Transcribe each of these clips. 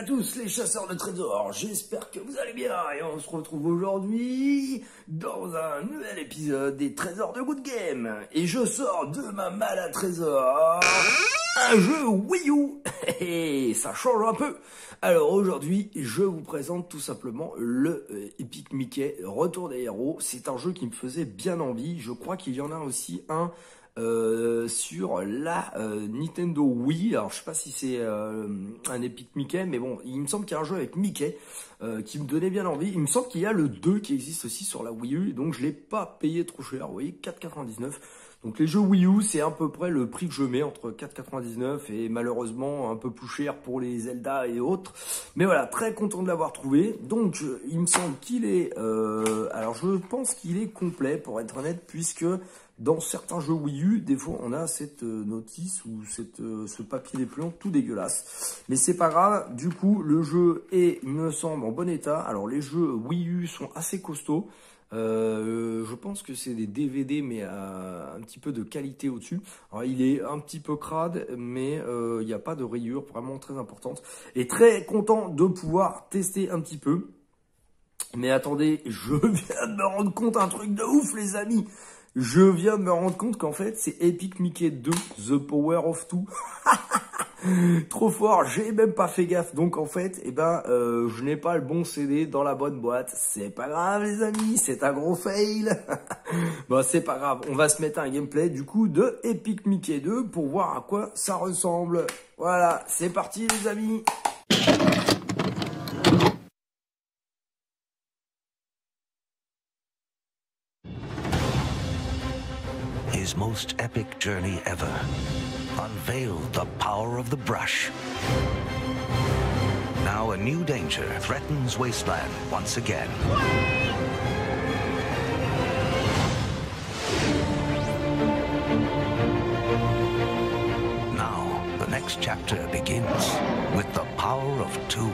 tous les chasseurs de trésors, j'espère que vous allez bien et on se retrouve aujourd'hui dans un nouvel épisode des trésors de Good Game. Et je sors de ma malle à trésors un jeu Wii U et ça change un peu. Alors aujourd'hui je vous présente tout simplement le Epic Mickey Retour des héros. C'est un jeu qui me faisait bien envie, je crois qu'il y en a aussi un sur la Nintendo Wii. Alors je sais pas si c'est un Epic Mickey, mais bon, il me semble qu'il y a un jeu avec Mickey qui me donnait bien envie. Il me semble qu'il y a le 2 qui existe aussi sur la Wii U, donc je l'ai pas payé trop cher, vous voyez, 4,99 €. Donc les jeux Wii U, c'est à peu près le prix que je mets, entre 4,99 € et malheureusement un peu plus cher pour les Zelda et autres. Mais voilà, très content de l'avoir trouvé. Donc il me semble qu'il est... alors je pense qu'il est complet pour être honnête, puisque dans certains jeux Wii U, des fois on a cette notice ou ce papier dépliant tout dégueulasse. Mais c'est pas grave, du coup le jeu est, il me semble, en bon état. Alors les jeux Wii U sont assez costauds. Je pense que c'est des DVD mais un petit peu de qualité au-dessus. Alors il est un petit peu crade, mais il n'y a pas de rayures vraiment très importante. Et très content de pouvoir tester un petit peu. Mais attendez, je viens de me rendre compte un truc de ouf les amis. Je viens de me rendre compte qu'en fait c'est Epic Mickey 2, The Power of Two. Trop fort, j'ai même pas fait gaffe. Donc en fait, je n'ai pas le bon CD dans la bonne boîte. C'est pas grave les amis, c'est un gros fail. Bon, c'est pas grave, on va se mettre un gameplay du coup de Epic Mickey 2 pour voir à quoi ça ressemble. Voilà, c'est parti les amis. His most epic journey ever unveiled the power of the brush. Now a new danger threatens Wasteland once again. Now the next chapter begins with the power of two.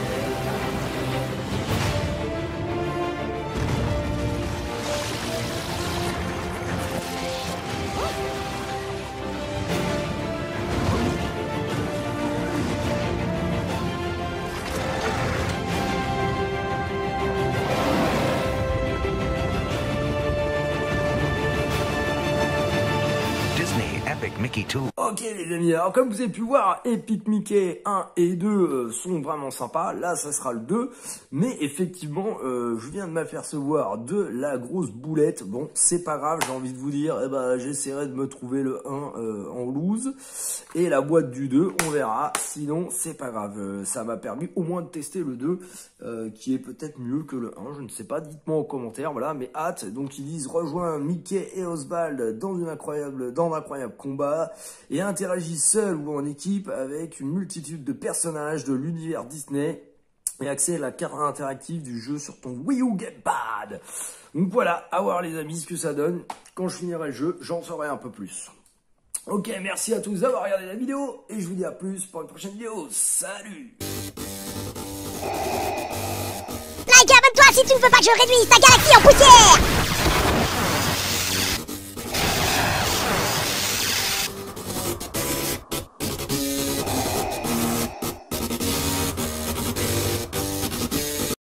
Mickey 2. Ok les amis, alors comme vous avez pu voir, Epic Mickey 1 et 2 sont vraiment sympas. Là ça sera le 2, mais effectivement je viens de m'apercevoir de la grosse boulette. Bon, c'est pas grave, j'ai envie de vous dire, j'essaierai de me trouver le 1 en loose et la boîte du 2, on verra. Sinon c'est pas grave, ça m'a permis au moins de tester le 2 qui est peut-être mieux que le 1, je ne sais pas, dites-moi en commentaire. Voilà, mais hâte. Donc ils disent rejoins Mickey et Oswald dans un incroyable combat et interagis seul ou en équipe avec une multitude de personnages de l'univers Disney et accès à la carte interactive du jeu sur ton Wii U Gamepad. Donc voilà, à voir les amis ce que ça donne. Quand je finirai le jeu, j'en saurai un peu plus. Ok, merci à tous d'avoir regardé la vidéo et je vous dis à plus pour une prochaine vidéo. Salut! Like et abonne-toi si tu ne veux pas que je réduise ta galaxie en poussière!